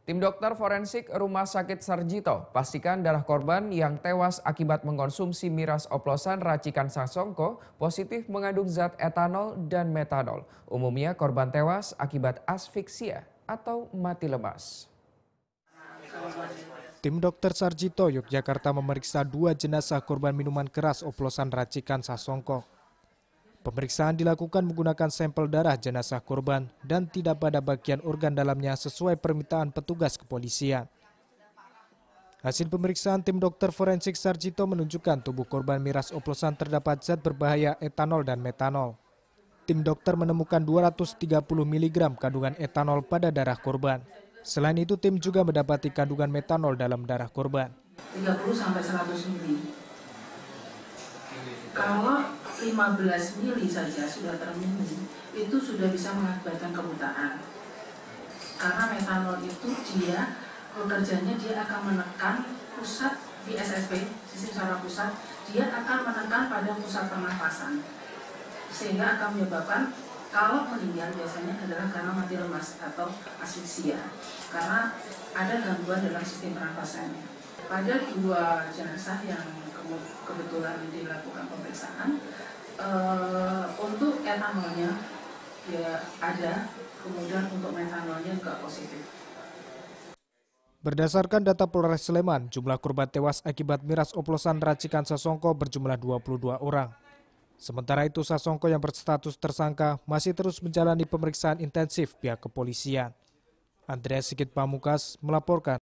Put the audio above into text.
Tim dokter forensik Rumah Sakit Sarjito pastikan darah korban yang tewas akibat mengkonsumsi miras oplosan racikan Sasongko positif mengandung zat etanol dan metanol. Umumnya korban tewas akibat asfiksia atau mati lemas. Tim dokter Sarjito Yogyakarta memeriksa 2 jenazah korban minuman keras oplosan racikan Sasongko. Pemeriksaan dilakukan menggunakan sampel darah jenazah korban dan tidak pada bagian organ dalamnya sesuai permintaan petugas kepolisian. Hasil pemeriksaan tim dokter forensik Sarjito menunjukkan tubuh korban miras oplosan terdapat zat berbahaya etanol dan metanol. Tim dokter menemukan 230 mg kandungan etanol pada darah korban. Selain itu, tim juga mendapati kandungan metanol dalam darah korban. 30-100 mili. Kalau 15 mili saja sudah terminum, itu sudah bisa mengakibatkan kebutaan. Karena metanol itu bekerjanya dia akan menekan pusat di SSP, sistem saraf pusat, dia akan menekan pada pusat pernafasan. Sehingga akan menyebabkan kalau meninggal biasanya adalah karena mati lemas atau asfiksia. Karena ada gangguan dalam sistem pernafasannya. Pada 2 jenazah yang kebetulan dilakukan pemeriksaan, untuk etanolnya ya ada, kemudian untuk metanolnya juga positif. Berdasarkan data Polres Sleman, jumlah korban tewas akibat miras oplosan racikan Sasongko berjumlah 22 orang. Sementara itu, Sasongko yang berstatus tersangka masih terus menjalani pemeriksaan intensif pihak kepolisian. Andreas Sigit Pamungkas melaporkan.